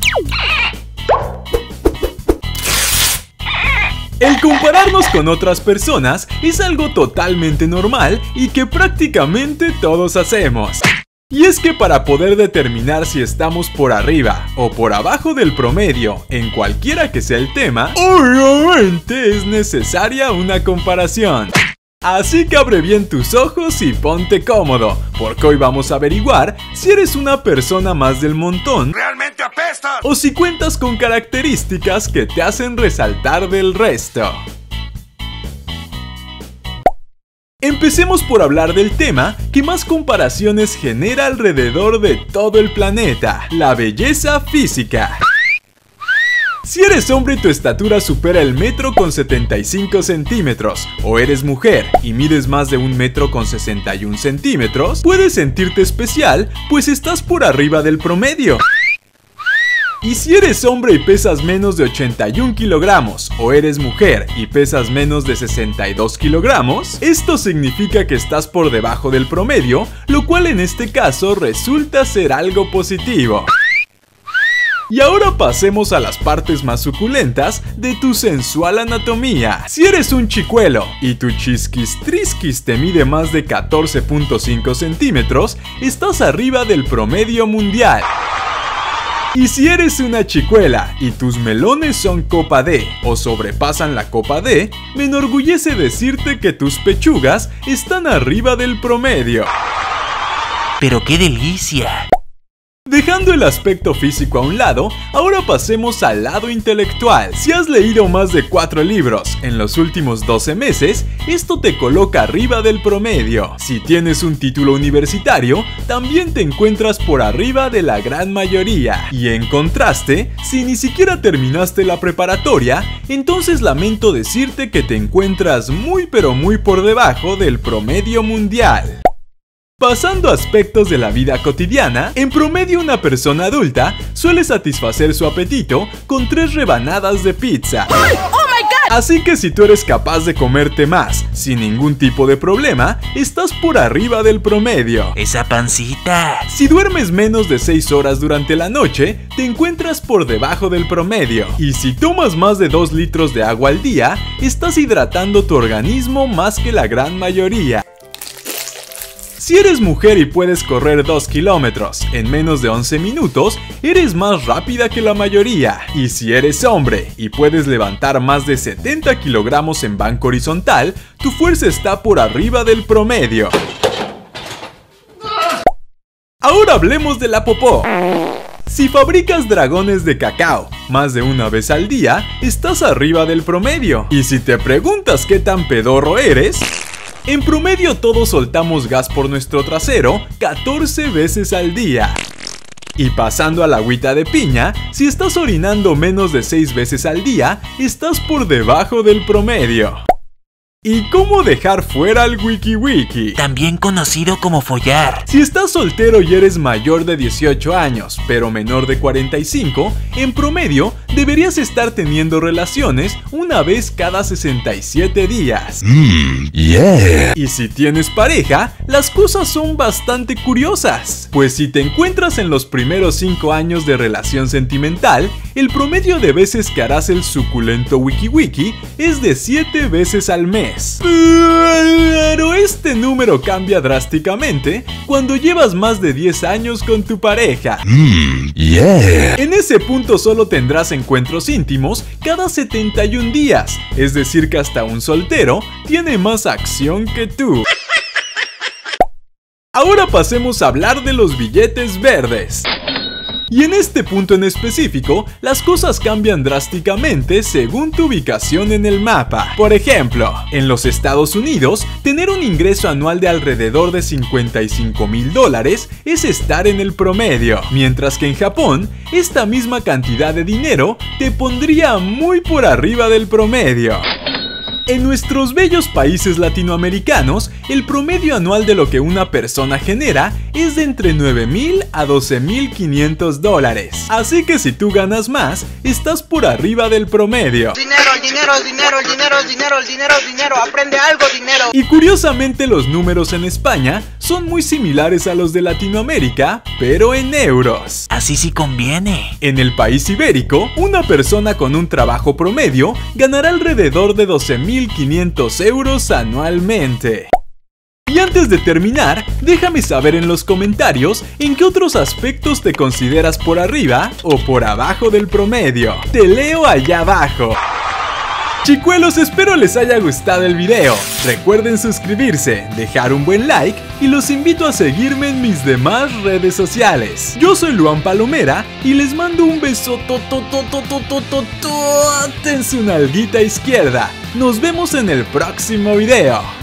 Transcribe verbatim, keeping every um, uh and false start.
El compararnos con otras personas es algo totalmente normal y que prácticamente todos hacemos. Y es que para poder determinar si estamos por arriba o por abajo del promedio en cualquiera que sea el tema, obviamente es necesaria una comparación. Así que abre bien tus ojos y ponte cómodo, porque hoy vamos a averiguar si eres una persona más del montón. ¡Realmente apesta! O si cuentas con características que te hacen resaltar del resto. Empecemos por hablar del tema que más comparaciones genera alrededor de todo el planeta: la belleza física. Si eres hombre y tu estatura supera el metro con setenta y cinco centímetros, o eres mujer y mides más de un metro con sesenta y un centímetros, puedes sentirte especial, pues estás por arriba del promedio. Y si eres hombre y pesas menos de ochenta y un kilogramos, o eres mujer y pesas menos de sesenta y dos kilogramos, esto significa que estás por debajo del promedio, lo cual en este caso resulta ser algo positivo. Y ahora pasemos a las partes más suculentas de tu sensual anatomía. Si eres un chicuelo y tu chisquis trisquis te mide más de catorce punto cinco centímetros, estás arriba del promedio mundial. Y si eres una chicuela y tus melones son copa D o sobrepasan la copa D, me enorgullece decirte que tus pechugas están arriba del promedio. ¡Pero qué delicia! Dejando el aspecto físico a un lado, ahora pasemos al lado intelectual. Si has leído más de cuatro libros en los últimos doce meses, esto te coloca arriba del promedio. Si tienes un título universitario, también te encuentras por arriba de la gran mayoría. Y en contraste, si ni siquiera terminaste la preparatoria, entonces lamento decirte que te encuentras muy pero muy por debajo del promedio mundial. Pasando a aspectos de la vida cotidiana, en promedio una persona adulta suele satisfacer su apetito con tres rebanadas de pizza. ¡Oh, my God! Así que si tú eres capaz de comerte más sin ningún tipo de problema, estás por arriba del promedio. ¡Esa pancita! Si duermes menos de seis horas durante la noche, te encuentras por debajo del promedio. Y si tomas más de dos litros de agua al día, estás hidratando tu organismo más que la gran mayoría. Si eres mujer y puedes correr dos kilómetros en menos de once minutos, eres más rápida que la mayoría. Y si eres hombre y puedes levantar más de setenta kilogramos en banco horizontal, tu fuerza está por arriba del promedio. Ahora hablemos de la popó. Si fabricas dragones de cacao más de una vez al día, estás arriba del promedio. Y si te preguntas qué tan pedorro eres, en promedio todos soltamos gas por nuestro trasero catorce veces al día. Y pasando a la agüita de piña, si estás orinando menos de seis veces al día, estás por debajo del promedio. ¿Y cómo dejar fuera al wiki wiki? También conocido como follar. Si estás soltero y eres mayor de dieciocho años, pero menor de cuarenta y cinco, en promedio deberías estar teniendo relaciones una vez cada sesenta y siete días. Mmm, yeah. Y si tienes pareja, las cosas son bastante curiosas. Pues si te encuentras en los primeros cinco años de relación sentimental, el promedio de veces que harás el suculento wiki wiki es de siete veces al mes. Pero este número cambia drásticamente cuando llevas más de diez años con tu pareja. Mmm, yeah. En ese punto solo tendrás encuentros íntimos cada setenta y un días, es decir que hasta un soltero tiene más acción que tú. Ahora pasemos a hablar de los billetes verdes. Y en este punto en específico, las cosas cambian drásticamente según tu ubicación en el mapa. Por ejemplo, en los Estados Unidos, tener un ingreso anual de alrededor de cincuenta y cinco mil dólares es estar en el promedio, mientras que en Japón, esta misma cantidad de dinero te pondría muy por arriba del promedio. En nuestros bellos países latinoamericanos, el promedio anual de lo que una persona genera es de entre nueve mil a doce mil quinientos dólares. Así que si tú ganas más, estás por arriba del promedio. Dinero, dinero, dinero, dinero, dinero, dinero, dinero, aprende algo, dinero. Y curiosamente los números en España son muy similares a los de Latinoamérica, pero en euros. Así sí conviene. En el país ibérico, una persona con un trabajo promedio ganará alrededor de doce mil quinientos euros anualmente. Y antes de terminar, déjame saber en los comentarios en qué otros aspectos te consideras por arriba o por abajo del promedio. Te leo allá abajo. Chicuelos, espero les haya gustado el video. Recuerden suscribirse, dejar un buen like y los invito a seguirme en mis demás redes sociales. Yo soy Luan Palomera y les mando un beso en su nalguita izquierda. Nos vemos en el próximo video.